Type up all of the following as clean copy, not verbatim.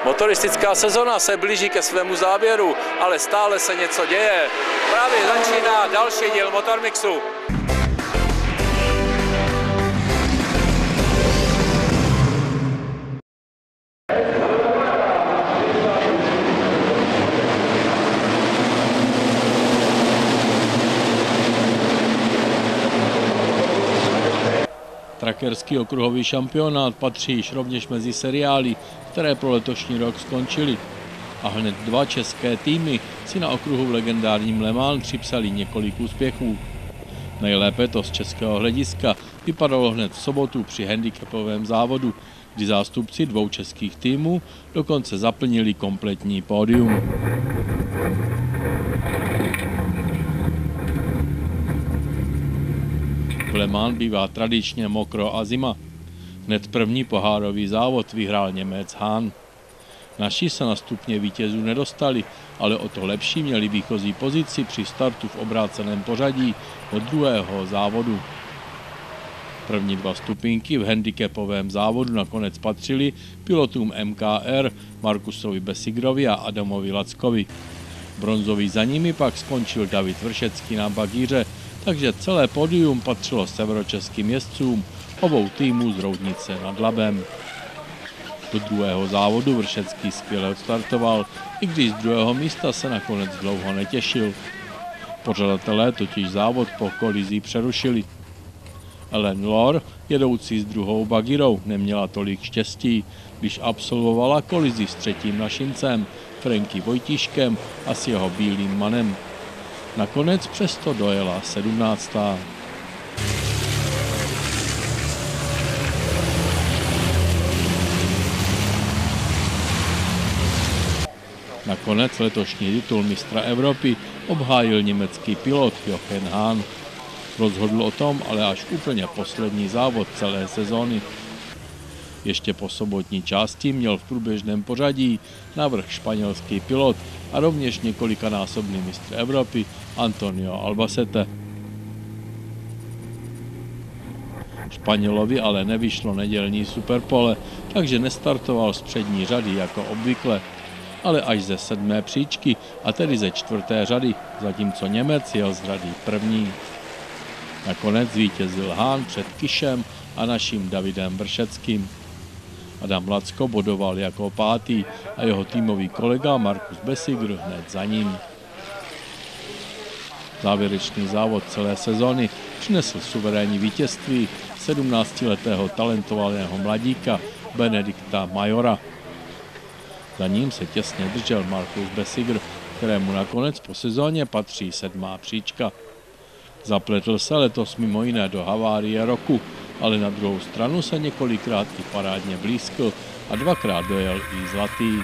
Motoristická sezona se blíží ke svému závěru, ale stále se něco děje. Právě začíná další díl Motormixu. Trackerský okruhový šampionát patří již rovněž mezi seriály, které pro letošní rok skončily. A hned dva české týmy si na okruhu v legendárním Le Mans připsali několik úspěchů. Nejlépe to z českého hlediska vypadalo hned v sobotu při handicapovém závodu, kdy zástupci dvou českých týmů dokonce zaplnili kompletní pódium. V Le Mans bývá tradičně mokro a zima. Hned první pohárový závod vyhrál Němec Hahn. Naši se na stupně vítězů nedostali, ale o to lepší měli výchozí pozici při startu v obráceném pořadí od druhého závodu. První dva stupínky v handicapovém závodu nakonec patřili pilotům MKR Markusovi Bessigrovi a Adamovi Lackovi. Bronzový za nimi pak skončil David Vršecký na bagíře, takže celé pódium patřilo severočeským jezdcům obou týmů z Roudnice nad Labem. Do druhého závodu Vršecký skvěle odstartoval, i když z druhého místa se nakonec dlouho netěšil. Pořadatelé totiž závod po kolizi přerušili. Ellen Lore, jedoucí s druhou bagirou, neměla tolik štěstí, když absolvovala kolizi s třetím našincem, Franky Vojtíškem a s jeho bílým manem. Nakonec přesto dojela 17. Nakonec letošní titul mistra Evropy obhájil německý pilot Jochen Hahn. Rozhodl o tom ale až úplně poslední závod celé sezóny. Ještě po sobotní části měl v průběžném pořadí navrch španělský pilot a rovněž několikanásobný mistr Evropy Antonio Albacete. Španělovi ale nevyšlo nedělní superpole, takže nestartoval z přední řady jako obvykle, ale až ze 7. příčky, a tedy ze 4. řady, zatímco Němec jel z řady první. Nakonec zvítězil Hahn před Kišem a naším Davidem Vršeckým. Adam Lacko bodoval jako 5. a jeho týmový kolega Markus Bessigr hned za ním. Závěrečný závod celé sezony přinesl suverénní vítězství 17letého talentovaného mladíka Benedikta Majora. Za ním se těsně držel Markus Bessigr, kterému nakonec po sezóně patří 7. příčka. Zapletl se letos mimo jiné do havárie roku, ale na druhou stranu se několikrát i parádně blízkl a dvakrát dojel i zlatý.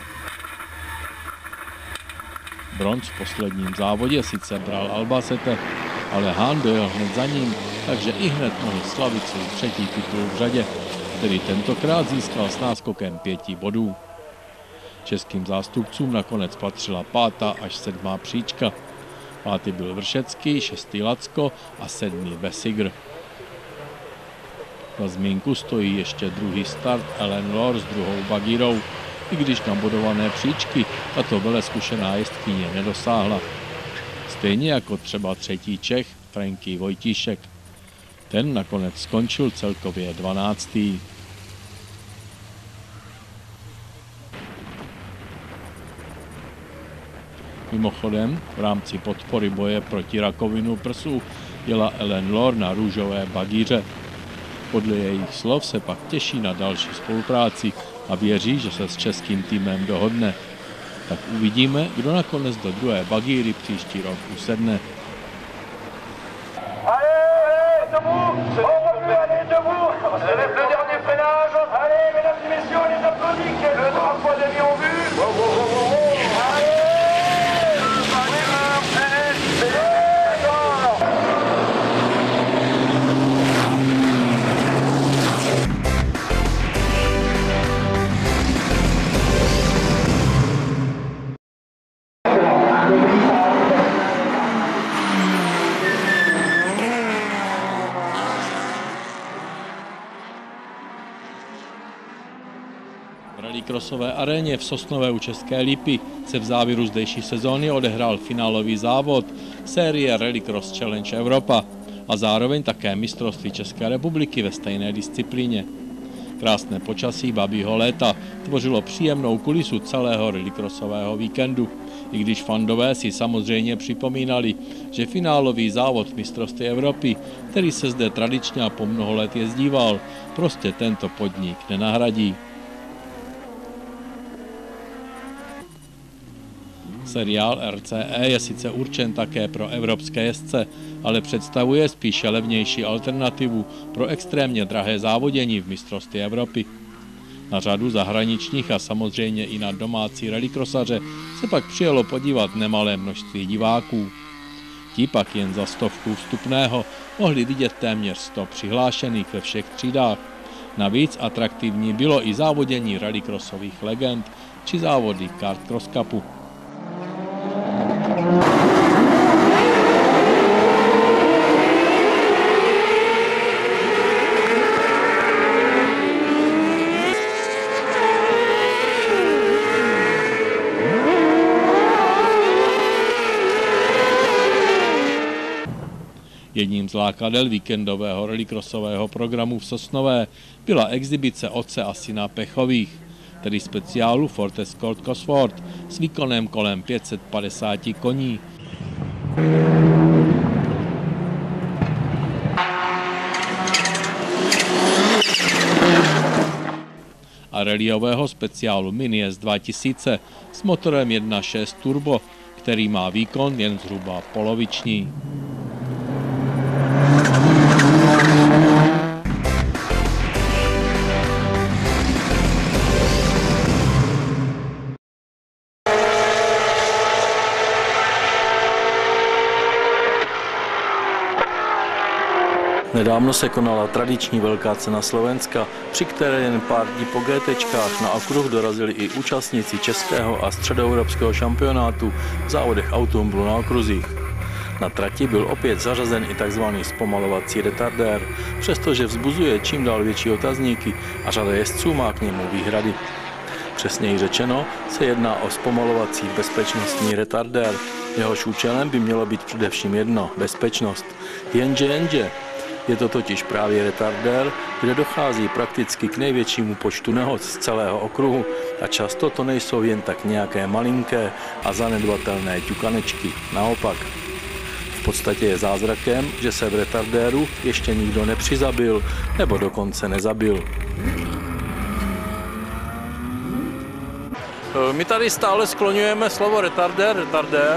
Bronz v posledním závodě sice bral Albacete, ale Hahn dojel hned za ním, takže i hned mohl slavit svůj třetí titul v řadě, který tentokrát získal s náskokem 5 bodů. Českým zástupcům nakonec patřila 5. až 7. příčka. 5. byl Vršecký, 6. Lacko a 7. Bessigr. Za zmínku stojí ještě druhý start Ellen Lore s druhou bagírou, i když na bodované příčky tato velezkušená jezdkyně nedosáhla. Stejně jako třeba třetí Čech Franky Vojtíšek. Ten nakonec skončil celkově 12. Mimochodem, v rámci podpory boje proti rakovinu prsu jela Ellen Lore na růžové bagíře. Podle jejich slov se pak těší na další spolupráci a věří, že se s českým týmem dohodne. Tak uvidíme, kdo nakonec do druhé bagíry příští rok usedne. rallycrossové aréně v Sosnové u České Lípy se v závěru zdejší sezóny odehrál finálový závod série Rallycross Challenge Evropa a zároveň také mistrovství České republiky ve stejné disciplíně. Krásné počasí babího léta tvořilo příjemnou kulisu celého rallycrossového víkendu, i když fandové si samozřejmě připomínali, že finálový závod mistrovství Evropy, který se zde tradičně a po mnoho let jezdíval, prostě tento podnik nenahradí. Seriál RCE je sice určen také pro evropské jezdce, ale představuje spíše levnější alternativu pro extrémně drahé závodění v mistrovství Evropy. Na řadu zahraničních a samozřejmě i na domácí rallycrossaře se pak přijelo podívat nemalé množství diváků. Ti pak jen za 100 vstupného mohli vidět téměř 100 přihlášených ve všech třídách. Navíc atraktivní bylo i závodění rallycrossových legend či závody Kart Cross Cupu. Jedním z lákadel víkendového rallycrossového programu v Sosnové byla exibice otce a syna Pechových, tedy speciálu Ford Escort Cosworth s výkonem kolem 550 koní. A rallyového speciálu Mini S 2000 s motorem 1.6 turbo, který má výkon jen zhruba poloviční. Nedávno se konala tradiční velká cena Slovenska, při které jen pár dní po GTčkách na okruh dorazili i účastníci českého a středoevropského šampionátu v závodech automobilu na okruzích. Na trati byl opět zařazen i tzv. Zpomalovací retardér, přestože vzbuzuje čím dál větší otazníky a řada jezdců má k němu výhrady. Přesněji řečeno se jedná o zpomalovací bezpečnostní retardér. Jehož účelem by mělo být především jedno – bezpečnost. Jenže. Je to totiž právě retardér, kde dochází prakticky k největšímu počtu nehod z celého okruhu a často to nejsou jen tak nějaké malinké a zanedbatelné ťukanečky. Naopak. V podstatě je zázrakem, že se v retardéru ještě nikdo nepřizabil nebo dokonce nezabil. My tady stále skloňujeme slovo retardér.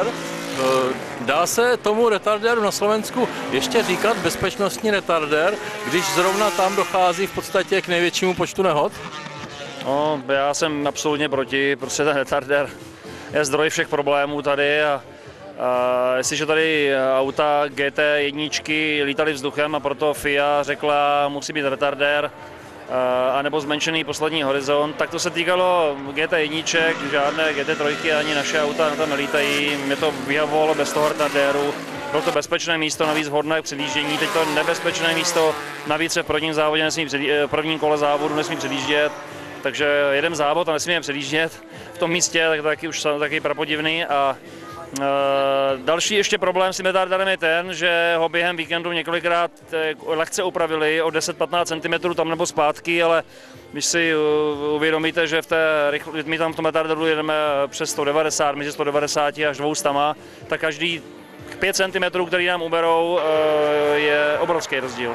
Dá se tomu retardéru na Slovensku ještě říkat bezpečnostní retardér, když zrovna tam dochází v podstatě k největšímu počtu nehod? No, já jsem absolutně proti, prostě ten retardér je zdroj všech problémů tady a jestliže tady auta GT1 lítaly vzduchem a proto FIA řekla, musí být retardér, anebo zmenšený poslední horizont, tak to se týkalo GT1, žádné GT3 ani naše auta na tam nelítají, mě to vyhovovalo bez toho retardéru, bylo to bezpečné místo, navíc vhodné k předjíždění, teď to nebezpečné místo, navíc se v prvním kole závodu nesmí předjíždět, takže jedem závod a nesmíme předjíždět v tom místě, tak to taky už taky prapodivný. A další ještě problém s tím retardérem je ten, že ho během víkendu několikrát lehce upravili o 10-15 cm tam nebo zpátky, ale když si uvědomíte, že my tam v tom retarderu jedeme přes 190, mezi 190 až 200, tak každý 5 cm, který nám uberou, je obrovský rozdíl.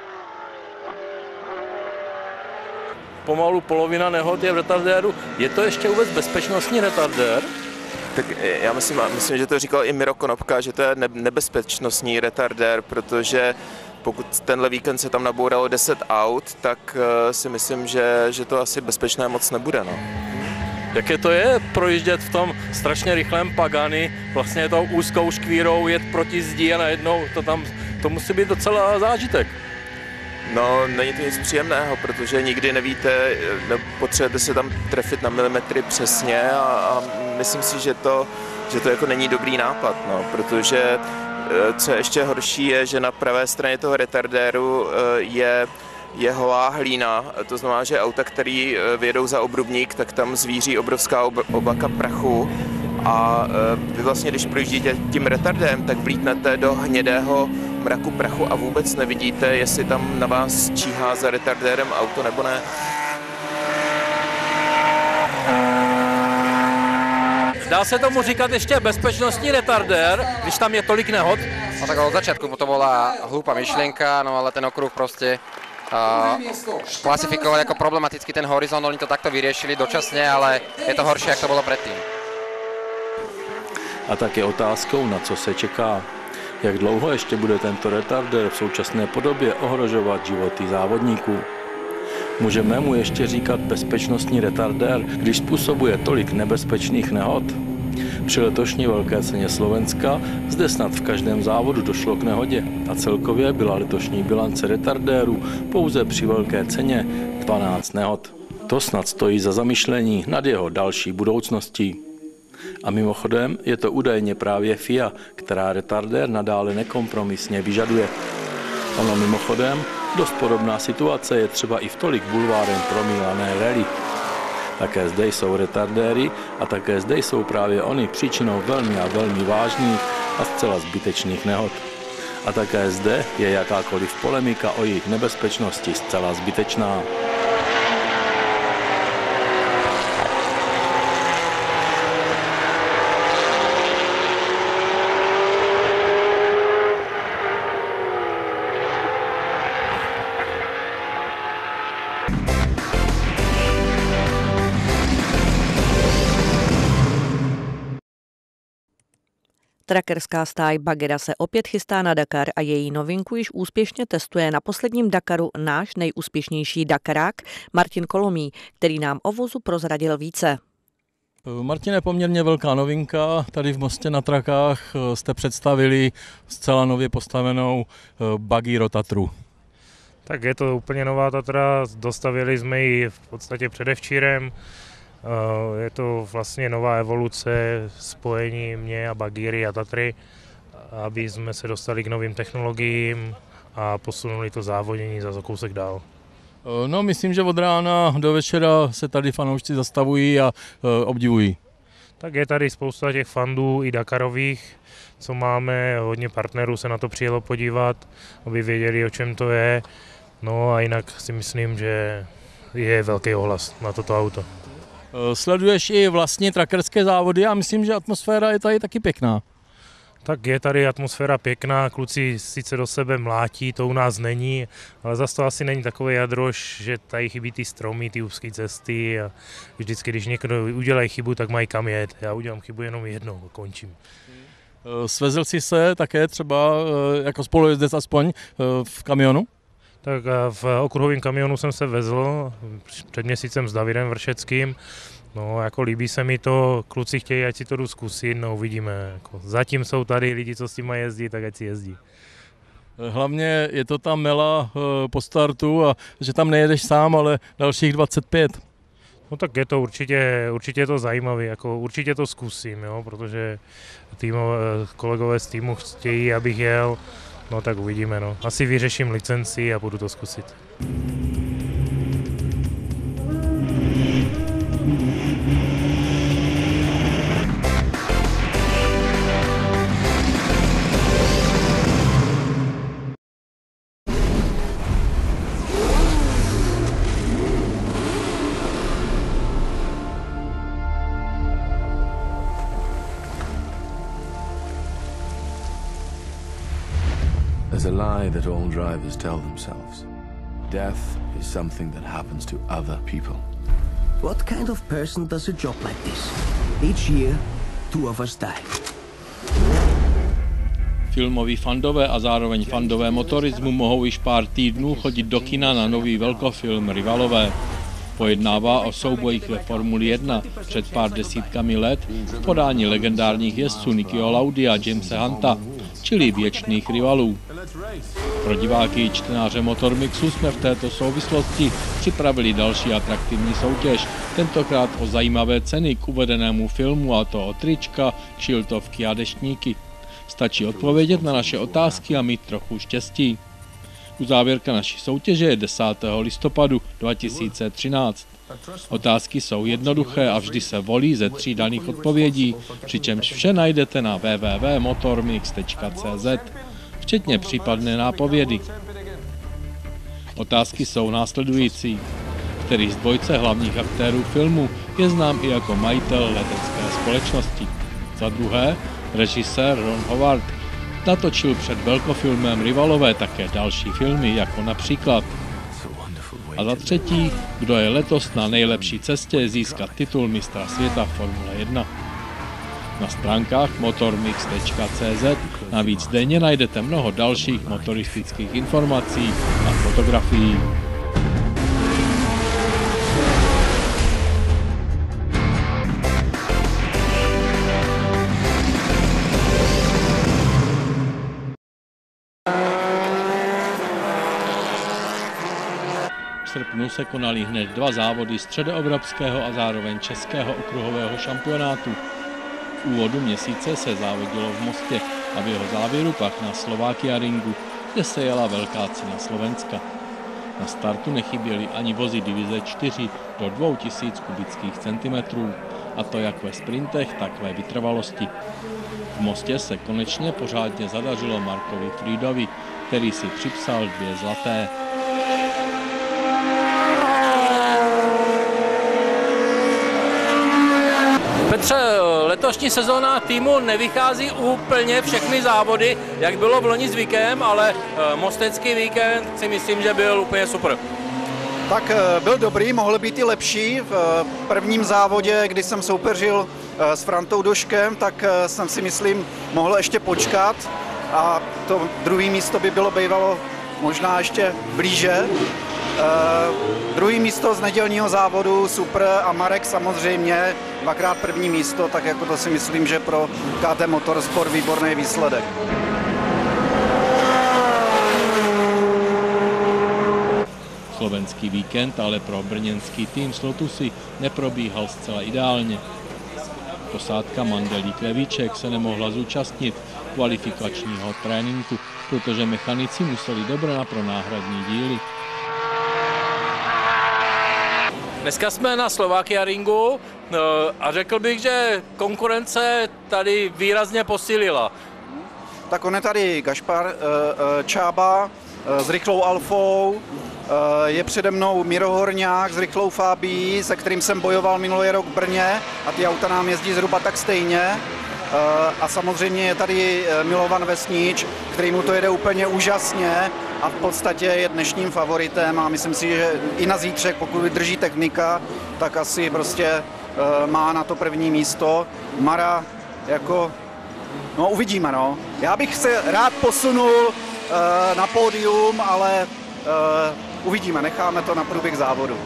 Pomalu polovina nehod je v retardéru. Je to ještě vůbec bezpečnostní retardér? Tak já myslím, že to říkal i Miro Konopka, že to je nebezpečnostní retardér, protože pokud tenhle víkend se tam nabouralo 10 aut, tak si myslím, že to asi bezpečné moc nebude. No. Jaké to je projíždět v tom strašně rychlém Pagani, vlastně tou úzkou škvírou, jet proti zdi a najednou to musí být docela zážitek. No, není to nic příjemného, protože nikdy nevíte, potřebujete se tam trefit na milimetry přesně a myslím si, že to jako není dobrý nápad, no, protože co je ještě horší je, že na pravé straně toho retardéru je je holá hlína, to znamená, že auta, které vyjedou za obrubník, tak tam zvíří obrovská oblaka prachu a vy vlastně, když projíždíte tím retardem, tak vlítnete do hnědého mraku prachu a vůbec nevidíte, jestli tam na vás číhá za retardérem auto nebo ne. Dá se tomu říkat ještě bezpečnostní retardér, když tam je tolik nehod? No tak od začiatku to bola hlúpa myšlienka, no ale ten okruh proste klasifikovali ako problematický ten horizont, oni to takto vyriešili dočasne, ale je to horšie, jak to bolo predtým. A tak je otázkou, na co se čeká. Jak dlouho ještě bude tento retardér v současné podobě ohrožovat životy závodníků? Můžeme mu ještě říkat bezpečnostní retardér, když způsobuje tolik nebezpečných nehod? Při letošní velké ceně Slovenska zde snad v každém závodu došlo k nehodě a celkově byla letošní bilance retardérů pouze při velké ceně 12 nehod. To snad stojí za zamyšlení nad jeho další budoucností. A mimochodem je to údajně právě FIA, která retardér nadále nekompromisně vyžaduje. Ono mimochodem, dost podobná situace je třeba i v tolik bulvárem promílané rally. Také zde jsou retardéry a také zde jsou právě oni příčinou velmi a velmi vážných a zcela zbytečných nehod. A také zde je jakákoliv polemika o jejich nebezpečnosti zcela zbytečná. Trackerská stáj Bagera se opět chystá na Dakar a její novinku již úspěšně testuje na posledním Dakaru náš nejúspěšnější Dakarák Martin Kolomý, který nám o vozu prozradil více. Martine, poměrně velká novinka. Tady v Mostě na Trakách jste představili zcela nově postavenou Bagiro Tatru. Tak je to úplně nová Tatra, dostavili jsme ji v podstatě předevčírem. Je to vlastně nová evoluce spojení mě a Bagiry a Tatry, aby jsme se dostali k novým technologiím a posunuli to závodění za kousek dál. No, myslím, že od rána do večera se tady fanoušci zastavují a obdivují. Tak je tady spousta těch fandů i Dakarových, co máme, hodně partnerů se na to přijelo podívat, aby věděli, o čem to je. No a jinak si myslím, že je velký ohlas na toto auto. Sleduješ i vlastně trackerské závody a myslím, že atmosféra je tady taky pěkná. Tak je tady atmosféra pěkná, kluci sice do sebe mlátí, to u nás není, ale zase to asi není takové jadroš, že tady chybí ty stromy, ty úzké cesty a vždycky, když někdo udělají chybu, tak mají kam jet. Já udělám chybu jenom jednou a končím. Svezl jsi se také třeba jako spolujezdec aspoň v kamionu? Tak v okruhovém kamionu jsem se vezl před měsícem s Davidem Vršeckým. No, jako líbí se mi to, kluci chtějí, ať si to jdu zkusit, no uvidíme. Jako, zatím jsou tady lidi, co s tím mají jezdit, tak ať si jezdí. Hlavně je to ta mela po startu a že tam nejedeš sám, ale dalších 25. No tak je to určitě je to zajímavé, jako určitě to zkusím, jo, protože kolegové z týmu chtějí, abych jel. No tak uvidíme, no. Asi vyřeším licenci a budu to zkusit. There's a lie that all drivers tell themselves. Death is something that happens to other people. What kind of person does a job like this? Each year, 2 of us die. Filmoví fandové a zároveň fandové motorismu mohou již pár týdnů chodit do kina na nový velkofilm Rivalové. Pojednává o soubojích ve Formuli 1 před pár desítkami let v podání legendárních jezdců Nickyho Laudy a Jamese Hunta, čili věčných rivalů. Pro diváky i čtenáře Motormixu jsme v této souvislosti připravili další atraktivní soutěž, tentokrát o zajímavé ceny k uvedenému filmu, a to o trička, kšiltovky a deštníky. Stačí odpovědět na naše otázky a mít trochu štěstí. Uzávěrka naší soutěže je 10. listopadu 2013. Otázky jsou jednoduché a vždy se volí ze 3 daných odpovědí, přičemž vše najdete na www.motormix.cz, včetně případné nápovědy. Otázky jsou následující. Který z dvojce hlavních aktérů filmu je znám i jako majitel letecké společnosti? Za druhé, režisér Ron Howard natočil před velkofilmem Rivalové také další filmy, jako například. A za třetí, kdo je letos na nejlepší cestě získat titul mistra světa Formule 1. Na stránkách motormix.cz navíc denně najdete mnoho dalších motoristických informací a fotografií. V srpnu se konaly hned 2 závody středoevropského a zároveň českého okruhového šampionátu. V úvodu měsíce se závodilo v Mostě a v jeho závěru pak na Slovakia Ringu, kde se jela velká cena Slovenska. Na startu nechyběly ani vozy divize 4 do 2000 kubických centimetrů, a to jak ve sprintech, tak ve vytrvalosti. V Mostě se konečně pořádně zadařilo Markovi Friedovi, který si připsal 2 zlaté. Petře, letošní sezóna týmu nevychází úplně všechny závody, jak bylo v loni zvykem, ale mostecký víkend si myslím, že byl úplně super. Tak byl dobrý, mohl být i lepší. V prvním závodě, kdy jsem soupeřil s Frantou Doškem, tak jsem si myslím, mohl ještě počkat a to druhé místo by bylo bývalo možná ještě blíže. Druhý místo z nedělního závodu super a Marek samozřejmě 2krát první místo, tak jako to si myslím, že pro KT Motorsport výborný výsledek. Slovenský víkend ale pro brněnský tým z Lotusy neprobíhal zcela ideálně. Posádka Mandelík Levíček se nemohla zúčastnit kvalifikačního tréninku, protože mechanici museli dobrana pro náhradní díly. Dneska jsme na Slovakia Ringu a řekl bych, že konkurence tady výrazně posílila. Tak on je tady Gašpar Čába s rychlou Alfou, je přede mnou Miro Horňák s rychlou Fabií, se kterým jsem bojoval minulý rok v Brně a ty auta nám jezdí zhruba tak stejně. A samozřejmě je tady Milovan Vesnič, který mu to jede úplně úžasně a v podstatě je dnešním favoritem a myslím si, že i na zítřek, pokud vydrží technika, tak asi prostě má na to první místo. Mara jako, no uvidíme no. Já bych se rád posunul na pódium, ale uvidíme, necháme to na průběh závodu.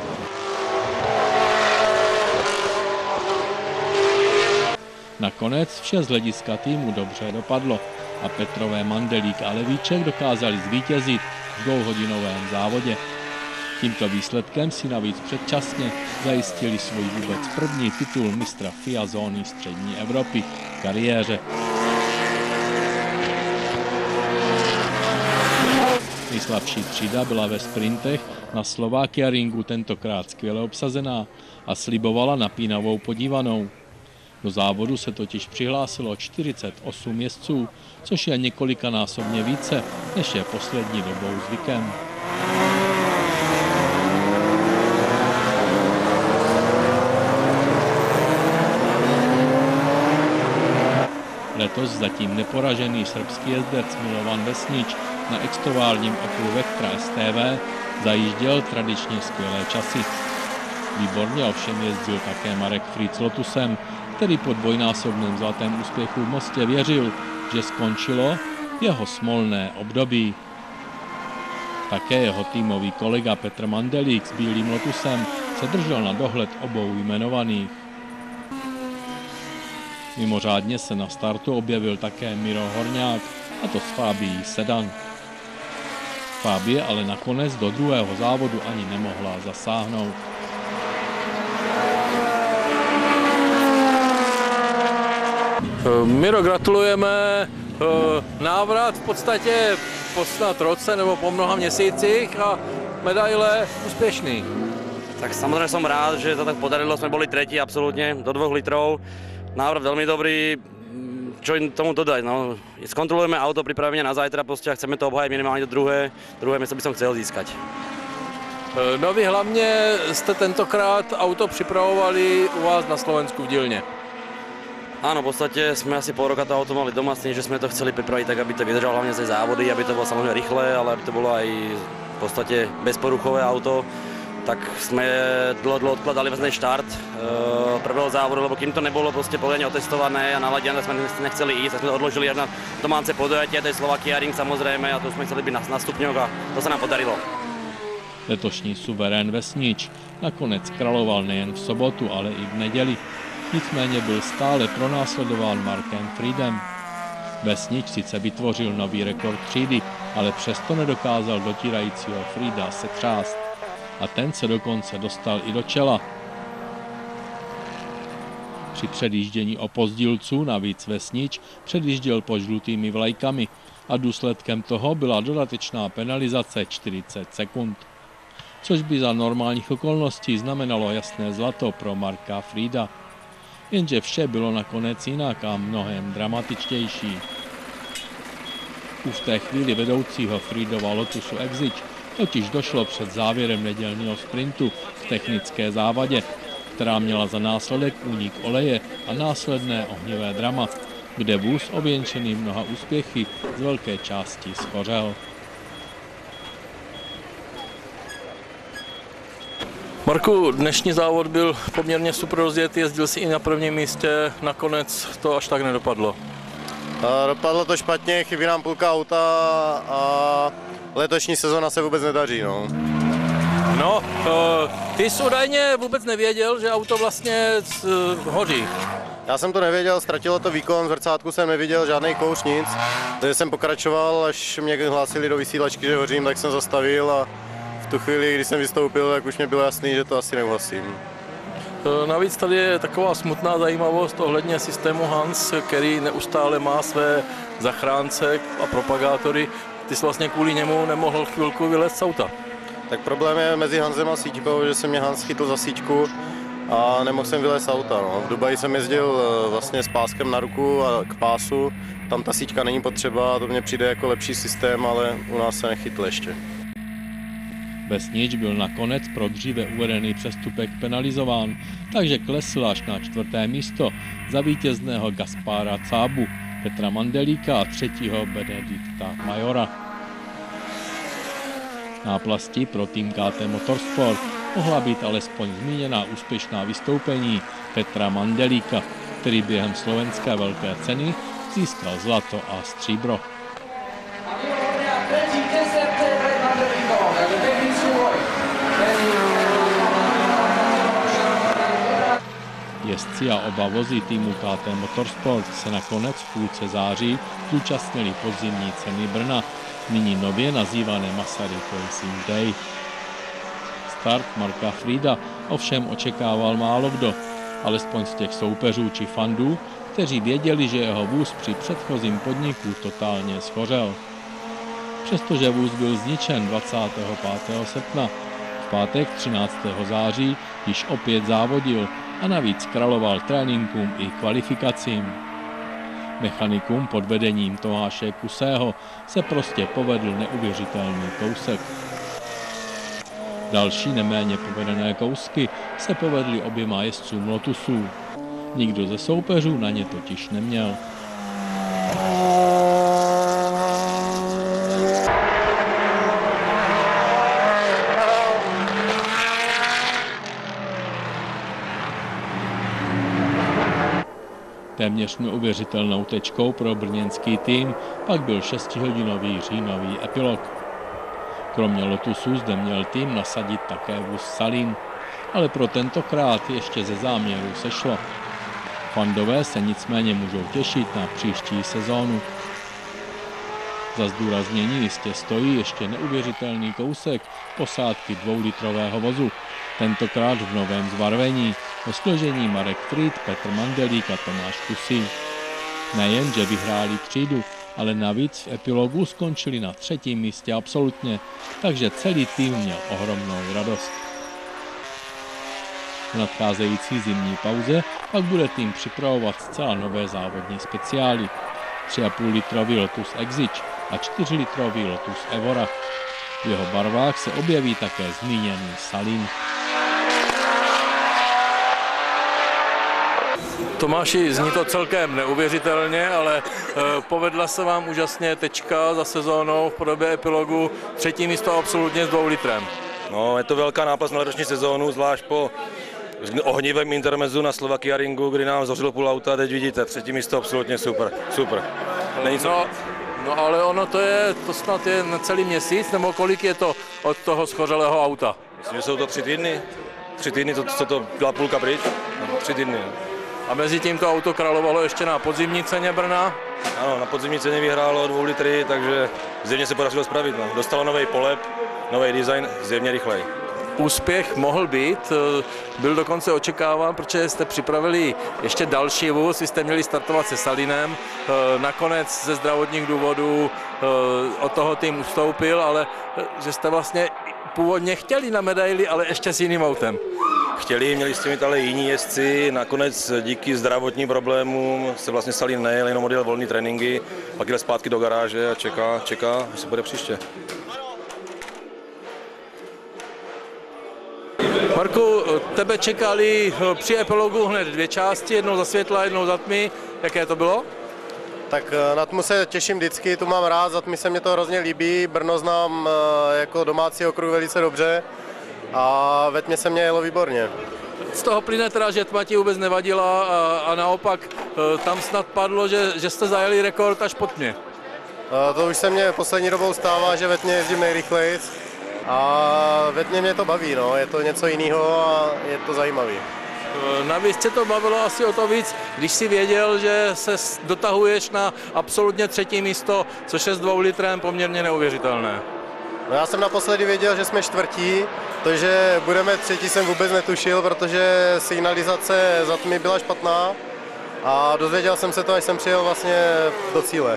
Nakonec vše z hlediska týmu dobře dopadlo a Petrové, Mandelík a Levíček dokázali zvítězit v 2hodinovém závodě. Tímto výsledkem si navíc předčasně zajistili svůj vůbec první titul mistra FIA zóny střední Evropy v kariéře. Nejslabší třída byla ve sprintech na Slovakia Ringu tentokrát skvěle obsazená a slibovala napínavou podívanou. Do závodu se totiž přihlásilo 48 jezdců, což je několikanásobně více, než je poslední dobou zvykem. Letos zatím neporažený srbský jezdec Milovan Vesnič na extoválním okruhu Vectra STV zajížděl tradičně skvělé časy. Výborně ovšem jezdil také Marek Fried s Lotusem, který po dvojnásobném zlatém úspěchu v Mostě věřil, že skončilo jeho smolné období. Také jeho týmový kolega Petr Mandelík s bílým Lotusem se držel na dohled obou jmenovaných. Mimořádně se na startu objevil také Miro Horňák, a to s Fabií Sedan. Fabie ale nakonec do druhého závodu ani nemohla zasáhnout. Miro, gratulujeme. Návrat v podstatě po snad roce nebo po mnoha měsících a medaile úspěšný. Tak samozřejmě jsem rád, že to tak podarilo, jsme byli třetí absolutně do 2 litrov. Návrat velmi dobrý, čo jim tomu dodať, no. Zkontrolujeme auto, připravíme na zajtra prostě a chceme to obhájit minimálně do druhé místo by som chcel získať. No vy hlavně jste tentokrát auto připravovali u vás na Slovensku v dílně. Áno, v podstate sme asi pol roka to auto mali doma, s tým, že sme to chceli pripraviť tak, aby to vydržalo hlavne za závody, aby to bolo samozrejme rýchle, ale aby to bolo aj v podstate bezporuchové auto. Tak sme dlho odkladali vlastne štart prvého závodu, lebo kým to nebolo prostě pořádně otestované a naladené, sme nechceli ísť, tak sme to odložili až na domáce podujatie, to je Slovakia Ring samozrejme a to sme chceli byť na stupňoch a to sa nám podarilo. Letošní suverén Vesnič nakonec královal nejen v sobotu, ale i v neděli. Nicméně byl stále pronásledován Markem Friedem. Vesnič sice vytvořil nový rekord třídy, ale přesto nedokázal dotírajícího Frieda setřást. A ten se dokonce dostal i do čela. Při předjíždění opozdilců navíc Vesnič předjížděl pod žlutými vlajkami a důsledkem toho byla dodatečná penalizace 40 sekund. Což by za normálních okolností znamenalo jasné zlato pro Marka Frieda. Jenže vše bylo nakonec jinak a mnohem dramatičtější. U v té chvíli vedoucího Friedova Lotusu Exige totiž došlo před závěrem nedělního sprintu k technické závadě, která měla za následek únik oleje a následné ohnivé drama, kde vůz ověnčený mnoha úspěchy z velké části schořel. Marku, dnešní závod byl poměrně super rozjet, jezdil si i na prvním místě, nakonec to až tak nedopadlo. Dopadlo to špatně, chybí nám půlka auta a letošní sezona se vůbec nedaří. No, ty jsi údajně vůbec nevěděl, že auto vlastně hoří. Já jsem to nevěděl, ztratilo to výkon, v zrcátku jsem neviděl žádný kouř, nic. Takže jsem pokračoval, až mě hlásili do vysílačky, že hořím, tak jsem zastavil a v tu chvíli, když jsem vystoupil, tak už mě bylo jasný, že to asi neuhasím. Navíc tady je taková smutná zajímavost ohledně systému Hans, který neustále má své zachránce a propagátory. Ty jsi vlastně kvůli němu nemohl chvilku vylézt z auta. Tak problém je mezi Hansem a síťkou, že se mě Hans chytl za síťku a nemohl jsem vylézt z auta. V Dubaji jsem jezdil vlastně s páskem na ruku a k pásu, tam ta síťka není potřeba a to mně přijde jako lepší systém, ale u nás se nechytl ještě. Vesnič byl nakonec pro dříve uvedený přestupek penalizován, takže klesl až na 4. místo za vítězného Gaspara Cábu, Petra Mandelíka a 3. Benedikta Majora. Náplastí pro tým KT Motorsport mohla být alespoň zmíněná úspěšná vystoupení Petra Mandelíka, který během slovenské velké ceny získal zlato a stříbro. Jezdci a oba vozy týmu KT Motorsport se nakonec v půlce září zúčastnili podzimní ceny Brna, nyní nově nazývané Masaryk Racing Day. Start Marka Frieda ovšem očekával málo kdo, alespoň z těch soupeřů či fandů, kteří věděli, že jeho vůz při předchozím podniku totálně schořel. Přestože vůz byl zničen 25. srpna, v pátek 13. září již opět závodil a navíc královal tréninkům i kvalifikacím. Mechanikům pod vedením Tomáše Kusého se prostě povedl neuvěřitelný kousek. Další neméně povedené kousky se povedly oběma jezdcům Lotusů. Nikdo ze soupeřů na ně totiž neměl. Téměř neuvěřitelnou tečkou pro brněnský tým pak byl 6hodinový říjnový epilog. Kromě Lotusu zde měl tým nasadit také vůz Salín, ale pro tentokrát ještě ze záměru sešlo. Fandové se nicméně můžou těšit na příští sezónu. Za zdůraznění jistě stojí ještě neuvěřitelný kousek posádky 2litrového vozu, tentokrát v novém zbarvení, ve složení Marek Fried, Petr Mandelík a Tomáš Kusý. Nejen, že vyhráli třídu, ale navíc v epilogu skončili na 3. místě absolutně, takže celý tým měl ohromnou radost. V nadcházející zimní pauze pak bude tým připravovat zcela nové závodní speciály. 3,5-litrový Lotus Exige a 4-litrový Lotus Evora. V jeho barvách se objeví také zmíněný Salin. Tomáši, zní to celkem neuvěřitelně, ale povedla se vám úžasně tečka za sezónou v podobě epilogu. 3. místo absolutně s 2 litrem. No, je to velká náplast na letošní sezónu, zvlášť po ohnivém intermezu na Slovakia Ringu, kdy nám zavřelo půl auta, teď vidíte, 3. místo absolutně super, super. Není co... No ale ono to snad je na celý měsíc, nebo kolik je to od toho schořelého auta? Myslím, že jsou to 3 týdny. 3 týdny, co to byla půlka pryč, 3 týdny. A mezi tím to auto královalo ještě na podzimní ceně Brna? Ano, na podzimní ceně vyhrálo 2 litry, takže zjevně se podařilo spravit. No. Dostalo nový polep, nový design, zjevně rychleji. Úspěch mohl být, byl dokonce očekáván, protože jste připravili ještě další vůz, vy jste měli startovat se Salinem, nakonec ze zdravotních důvodů od toho tým ustoupil, ale že jste vlastně původně chtěli na medaili, ale ještě s jiným autem. Chtěli, měli s tím ale jiní jezdci, nakonec díky zdravotním problémům se vlastně Salin nejel, jenom odjel volný tréninky, pak jel zpátky do garáže a čeká, že se bude příště. Marku, tebe čekali při epilogu hned 2 části, jednou za světla, jednou za tmy. Jaké to bylo? Tak na tmu se těším vždycky, tu mám rád, za tmy se mě to hrozně líbí, Brno znám jako domácí okruh velice dobře a ve tmě se mě jelo výborně. Z toho plyne teda, že tma ti vůbec nevadila a naopak tam snad padlo, že jste zajeli rekord až po tmě. To už se mně poslední dobou stává, že ve tmě jezdím nejrychleji. A ve tmě mě to baví, no. Je to něco jiného a je to zajímavé. Navíc se to bavilo asi o to víc, když si věděl, že se dotahuješ na absolutně 3. místo, což je s 2 litrem poměrně neuvěřitelné. No já jsem naposledy věděl, že jsme 4., takže budeme 3. jsem vůbec netušil, protože signalizace za tmy byla špatná a dozvěděl jsem se to, až jsem přijel vlastně do cíle.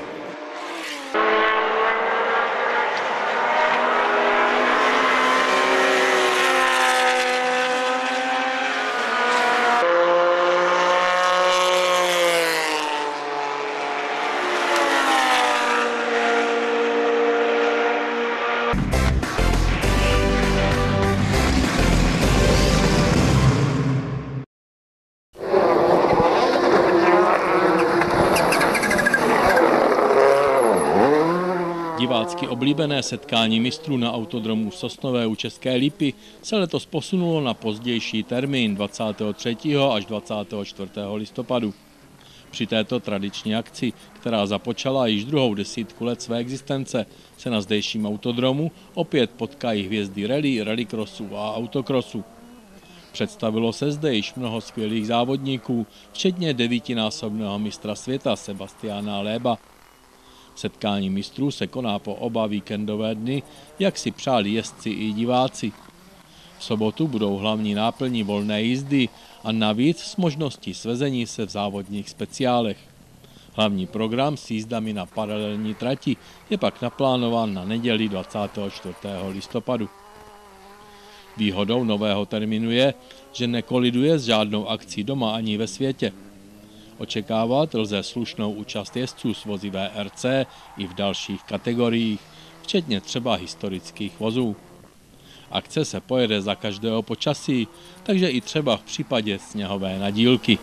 Divácky oblíbené setkání mistrů na autodromu Sosnové u České Lípy se letos posunulo na pozdější termín 23. až 24. listopadu. Při této tradiční akci, která započala již 2. desítku let své existence, se na zdejším autodromu opět potkají hvězdy rally, rallycrossu a autocrossu. Představilo se zde již mnoho skvělých závodníků, včetně 9násobného mistra světa Sebastiana Loeba. Setkání mistrů se koná po oba víkendové dny, jak si přáli jezdci i diváci. V sobotu budou hlavní náplní volné jízdy a navíc s možností svezení se v závodních speciálech. Hlavní program s jízdami na paralelní trati je pak naplánován na neděli 24. listopadu. Výhodou nového termínu je, že nekoliduje s žádnou akcí doma ani ve světě. Očekávat lze slušnou účast jezdců s vozy VRC i v dalších kategoriích, včetně třeba historických vozů. Akce se pojede za každého počasí, takže i třeba v případě sněhové nadílky.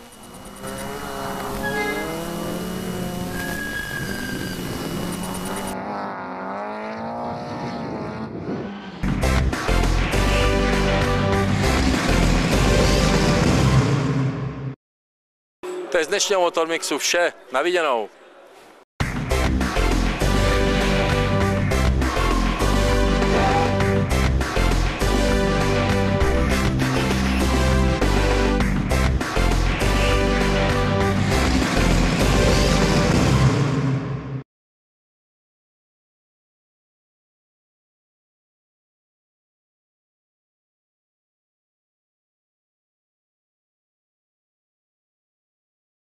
To je z dnešního Motormixu vše. Na viděnou.